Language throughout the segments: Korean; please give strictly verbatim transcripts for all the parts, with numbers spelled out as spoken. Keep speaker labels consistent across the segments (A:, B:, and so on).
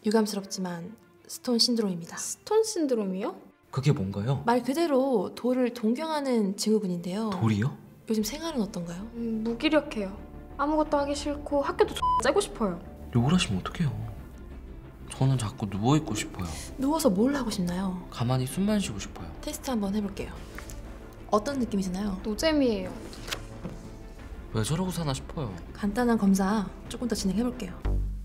A: 유감스럽지만 스톤 신드롬입니다.
B: 스톤 신드롬이요?
C: 그게 뭔가요?
A: 말 그대로 돌을 동경하는 증후군인데요.
C: 돌이요?
A: 요즘 생활은 어떤가요?
B: 음, 무기력해요. 아무것도 하기 싫고 학교도 째고 싶어요.
C: 욕을 하시면 어떡해요. 저는 자꾸 누워있고 싶어요.
A: 누워서 뭘 하고 싶나요?
C: 가만히 숨만 쉬고 싶어요.
A: 테스트 한번 해볼게요. 어떤 느낌이 드나요?
B: 노잼이에요.
C: 왜 저러고 사나 싶어요.
A: 간단한 검사 조금 더 진행해볼게요.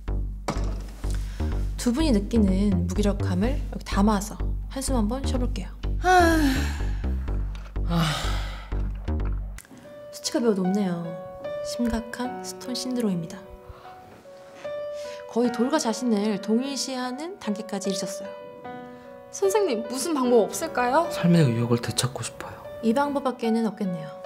A: 두 분이 느끼는 무기력함을 여기 담아서 한숨 한번 쉬어볼게요. 수치가 매우 높네요. 심각한 스톤 신드롬입니다. 거의 돌과 자신을 동일시하는 단계까지 이르셨어요.
B: 선생님, 무슨 방법 없을까요?
C: 삶의 의욕을 되찾고 싶어요.
A: 이 방법밖에는 없겠네요.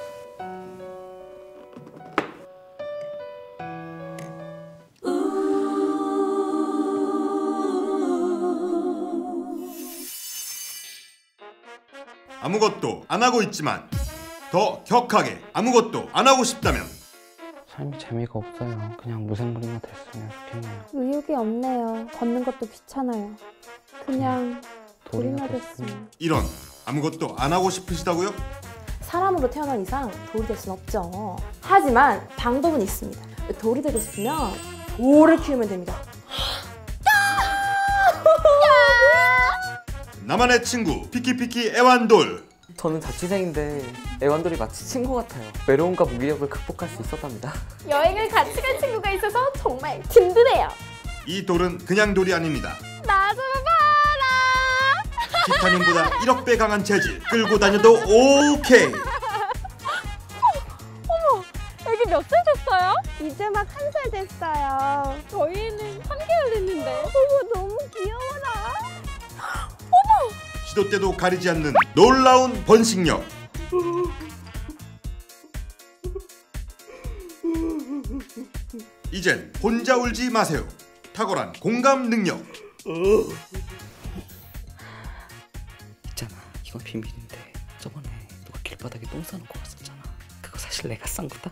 D: 아무것도 안 하고 있지만 더 격하게 아무것도 안 하고 싶다면
E: 삶이 재미가 없어요. 그냥 무생물이나 됐으면 좋겠네요.
F: 의욕이 없네요. 걷는 것도 귀찮아요. 그냥 돌이나 됐으면.
D: 이런 아무것도 안 하고 싶으시다고요?
F: 사람으로 태어난 이상 돌이 될 순 없죠. 하지만 방법은 있습니다. 돌이 되고 싶으면 돌을 키우면 됩니다.
D: 나만의 친구 피키피키 애완돌.
E: 저는 자취생인데 애완돌이 마치 친구 같아요. 외로움과 무기력을 극복할 수 있었답니다.
F: 여행을 같이 갈 친구가 있어서 정말 든든해요.
D: 이 돌은 그냥 돌이 아닙니다.
F: 나 좀 봐라.
D: 티타늄보다 일억 배 강한 재질. 끌고 다녀도 오케이.
F: 어머, 애기 몇 살 됐어요? 이제 막 한 살 됐어요. 저희는 삼 개월 됐는데. 어머, 너무 귀여워라.
D: 시도 때도 가리지 않는 놀라운 번식력. 이젠 혼자 울지 마세요. 탁월한 공감 능력.
E: 있잖아, 이건 비밀인데 저번에 누가 길바닥에 똥 싸는 거 봤었잖아. 그거 사실 내가 싼 거다.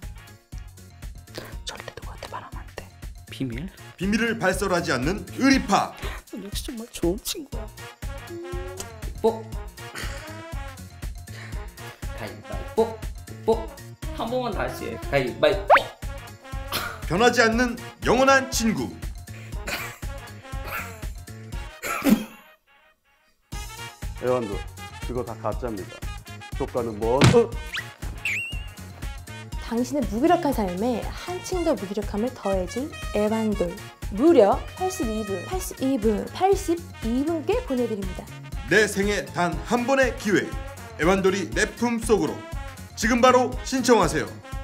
E: 절대 누구한테 말하면 안 돼. 비밀?
D: 비밀을 발설하지 않는 의리파.
E: 넌 역시 정말 좋은 친구야. 뽀 가위바위뽀 뽀 한 번만 다시 해. 가위바위뽀.
D: 변하지 않는 영원한 친구.
G: 애완돌, 그거 다 가짜입니다. 효과는 뭐?
F: 당신의 무기력한 삶에 한층 더 무기력함을 더해줄 애완돌. 무려 팔십이 분, 팔십이 분, 팔십이 분께 보내드립니다.
D: 내 생에 단 한 번의 기회. 애완돌이 내 품 속으로. 지금 바로 신청하세요.